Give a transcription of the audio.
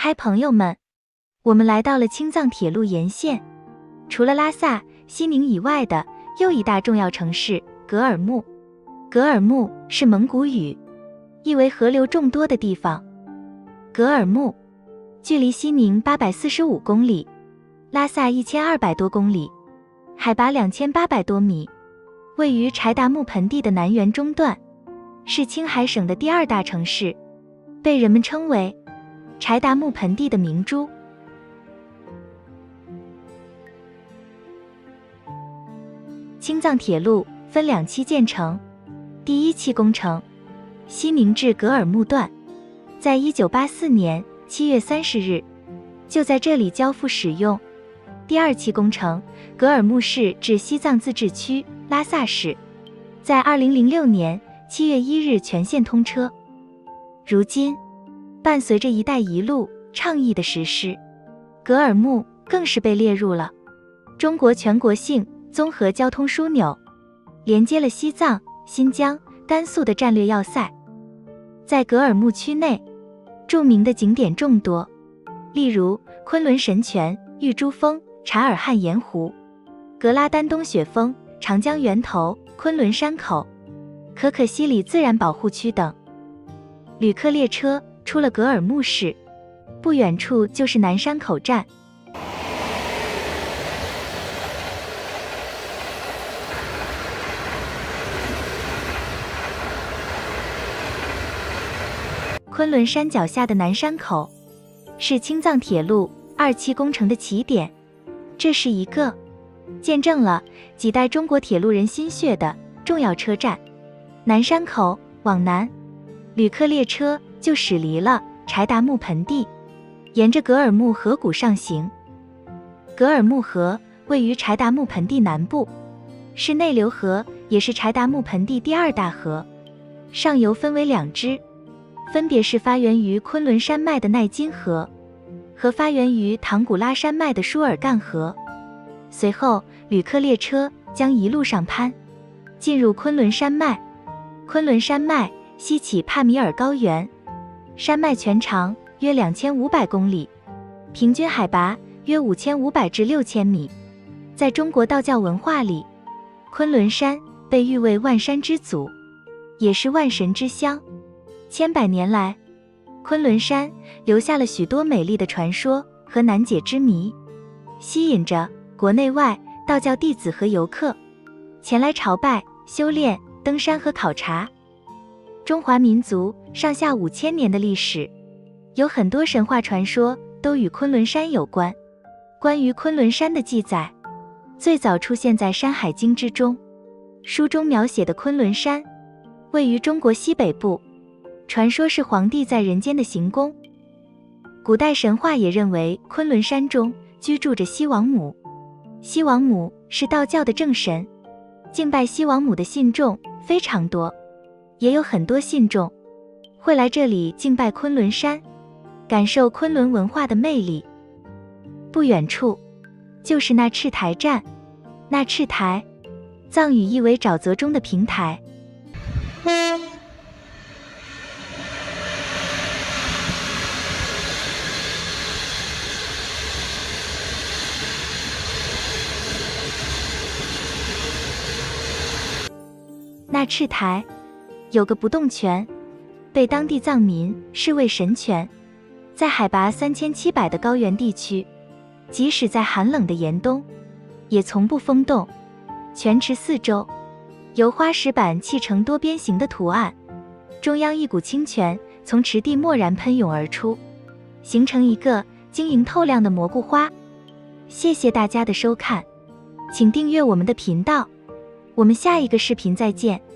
嗨，朋友们，我们来到了青藏铁路沿线，除了拉萨、西宁以外的又一大重要城市格尔木。格尔木是蒙古语，意为河流众多的地方。格尔木距离西宁845公里，拉萨1200多公里，海拔2800多米，位于柴达木盆地的南缘中段，是青海省的第2大城市，被人们称为柴达木盆地的明珠。青藏铁路分2期建成，第1期工程西宁至格尔木段，在1984年7月30日就在这里交付使用。第2期工程格尔木市至西藏自治区拉萨市，在2006年7月1日全线通车。如今伴随着“一带一路”倡议的实施，格尔木更是被列入了中国全国性综合交通枢纽，连接了西藏、新疆、甘肃的战略要塞。在格尔木区内，著名的景点众多，例如昆仑神泉、玉珠峰、察尔汗盐湖、格拉丹冬雪峰、长江源头、昆仑山口、可可西里自然保护区等。旅客列车出了格尔木市，不远处就是南山口站。昆仑山脚下的南山口是青藏铁路2期工程的起点，这是一个见证了几代中国铁路人心血的重要车站。南山口往南，旅客列车就驶离了柴达木盆地，沿着格尔木河谷上行。格尔木河位于柴达木盆地南部，是内流河，也是柴达木盆地第2大河。上游分为2支，分别是发源于昆仑山脉的奈金河和发源于唐古拉山脉的舒尔干河。随后旅客列车将一路上攀，进入昆仑山脉。昆仑山脉西起帕米尔高原，山脉全长约2500公里，平均海拔约5500至6000米。在中国道教文化里，昆仑山被誉为万山之祖，也是万神之乡。千百年来，昆仑山留下了许多美丽的传说和难解之谜，吸引着国内外道教弟子和游客前来朝拜、修炼、登山和考察。中华民族上下5000年的历史，有很多神话传说都与昆仑山有关。关于昆仑山的记载，最早出现在《山海经》之中。书中描写的昆仑山位于中国西北部，传说是黄帝在人间的行宫。古代神话也认为昆仑山中居住着西王母，西王母是道教的正神，敬拜西王母的信众非常多，也有很多信众会来这里敬拜昆仑山，感受昆仑文化的魅力。不远处就是那赤台站，那赤台藏语意为沼泽中的平台。那赤台有个不动泉，被当地藏民视为神泉，在海拔3700的高原地区，即使在寒冷的严冬，也从不封冻。泉池四周由花石板砌成多边形的图案，中央一股清泉从池地蓦然喷涌而出，形成一个晶莹透亮的蘑菇花。谢谢大家的收看，请订阅我们的频道，我们下一个视频再见。